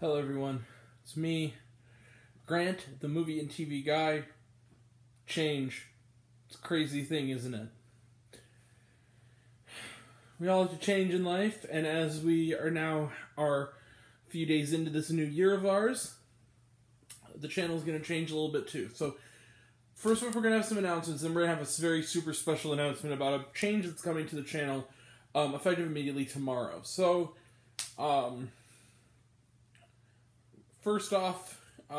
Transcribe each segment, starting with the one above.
Hello everyone, it's me, Grant, the movie and TV guy. Change. It's a crazy thing, isn't it? We all have to change in life, and as we are now a few days into this new year of ours, the channel is going to change a little bit too. So, first off, we're going to have some announcements, and we're going to have a very super special announcement about a change that's coming to the channel, effective immediately tomorrow. So, first off,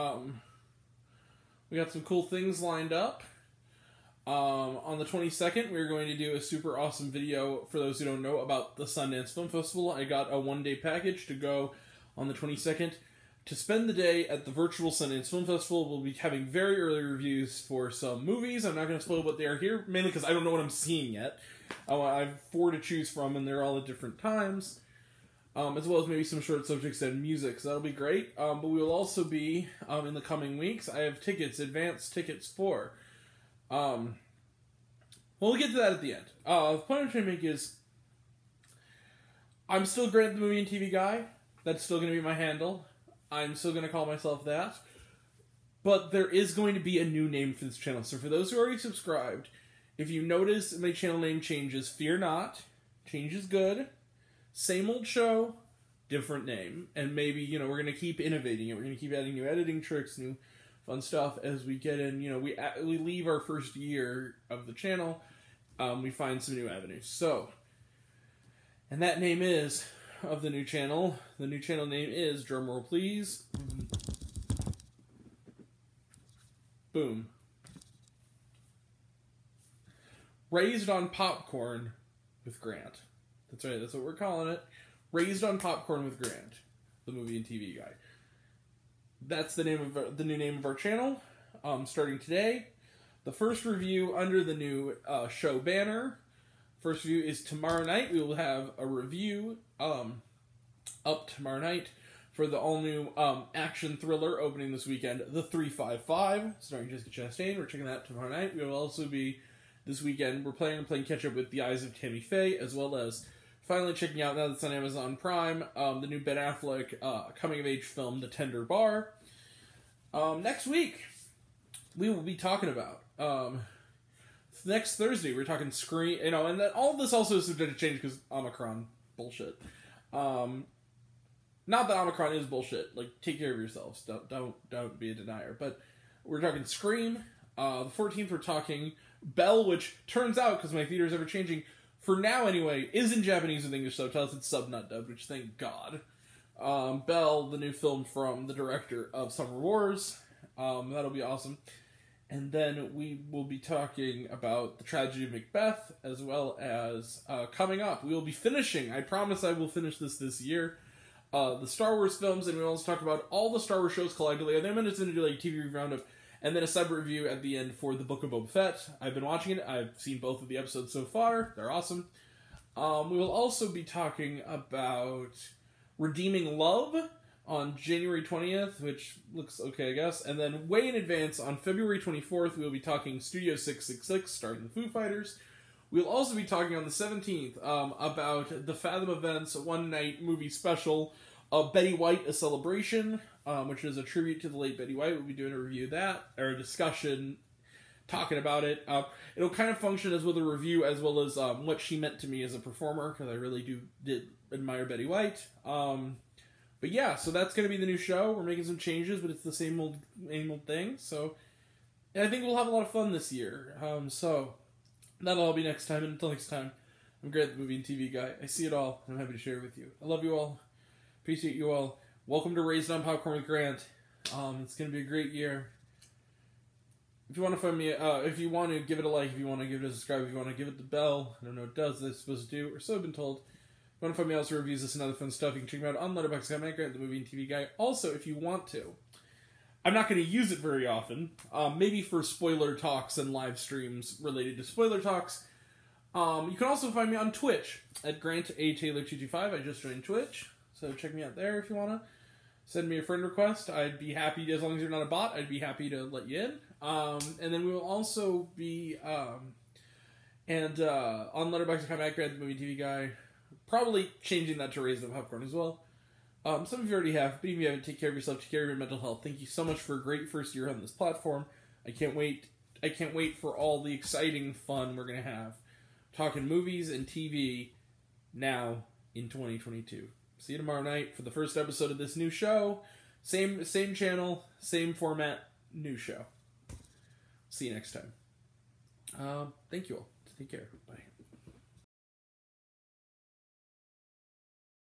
we got some cool things lined up. On the 22nd, we're going to do a super awesome video, for those who don't know, about the Sundance Film Festival. I got a one-day package to go on the 22nd to spend the day at the virtual Sundance Film Festival. We'll be having very early reviews for some movies. I'm not going to spoil what they are here, mainly because I don't know what I'm seeing yet. I have 4 to choose from, and they're all at different times. As well as maybe some short subjects and music, so that'll be great. But we will also be, in the coming weeks, I have advanced tickets for. Well, we'll get to that at the end. The point I'm trying to make is, I'm still Grant the Movie and TV Guy. That's still going to be my handle. I'm still going to call myself that. But there is going to be a new name for this channel. So for those who are already subscribed, if you notice my channel name changes, fear not. Change is good. Same old show, different name. And maybe, we're going to keep innovating it. We're going to keep adding new editing tricks, new fun stuff as we get in. We leave our first year of the channel. We find some new avenues. So, and that name is, of the new channel, the new channel name is, drumroll please, boom, Raised on Popcorn with Grant. That's right, that's what we're calling it. Raised on Popcorn with Grant, the movie and TV guy. That's the name of the new name of our channel, starting today. The first review under the new show banner. First review is tomorrow night. We will have a review up tomorrow night for the all-new action thriller opening this weekend, The 355, starring Jessica Chastain. We're checking that tomorrow night. We will also be, this weekend, we're planning on playing catch-up with The Eyes of Tammy Faye, as well as finally checking out, now that's on Amazon Prime, the new Ben Affleck coming-of-age film, The Tender Bar. Next week, we will be talking about, next Thursday, we're talking Scream, and then all of this also is subject to change because Omicron bullshit. Not that Omicron is bullshit. Take care of yourselves. Don't be a denier. But we're talking Scream. The 14th, we're talking Belle, which turns out, because my theater is ever changing, for now anyway, is in Japanese with English subtitles. It's sub, not dubbed, which thank God. Belle, the new film from the director of Summer Wars. That'll be awesome. And then we will be talking about the tragedy of Macbeth, as well as coming up. We will be finishing, I promise I will finish this year, the Star Wars films, and we'll also talk about all the Star Wars shows collectively. And then I'm just going to do a TV review roundup, and then a separate review at the end for the Book of Boba Fett. I've been watching it. I've seen both of the episodes so far. They're awesome. We will also be talking about Redeeming Love on January 20th, which looks okay, I guess. And then way in advance, on February 24th, we'll be talking Studio 666, starring the Foo Fighters. We'll also be talking on the 17th about the Fathom Events one-night movie special of Betty White, A Celebration, which is a tribute to the late Betty White. We'll be doing a review of that, or a discussion, talking about it. It'll kind of function as with a review, as well as what she meant to me as a performer, because I really did admire Betty White. But yeah, so that's going to be the new show. We're making some changes, but it's the same old thing. So, and I think we'll have a lot of fun this year. So, that'll all be next time. And until next time, I'm Grant, the movie and TV guy. I see it all, and I'm happy to share it with you. I love you all. Appreciate you all. Welcome to Raised on Popcorn with Grant. It's going to be a great year. If you want to find me, if you want to give it a like, if you want to give it a subscribe, if you want to give it the bell, I don't know what it does, it's supposed to do, or so I've been told. If you want to find me else who reviews this and other fun stuff, you can check me out on Letterboxd. I'm Grant, the movie and TV guy. Also, if you want to, I'm not going to use it very often, maybe for spoiler talks and live streams related to spoiler talks. You can also find me on Twitch at Grant A. Taylor 225. I just joined Twitch, so check me out there if you want to. Send me a friend request. I'd be happy, as long as you're not a bot, I'd be happy to let you in. And then we will also be, on Letterboxd, I'm at Grant, the movie TV guy. Probably changing that to Raised on Popcorn as well. Some of you already have, but even if you haven't, take care of yourself, take care of your mental health. Thank you so much for a great first year on this platform. I can't wait for all the exciting fun we're going to have talking movies and TV now in 2022. See you tomorrow night for the first episode of this new show. Same channel, same format, new show. See you next time. Thank you all. Take care. Bye.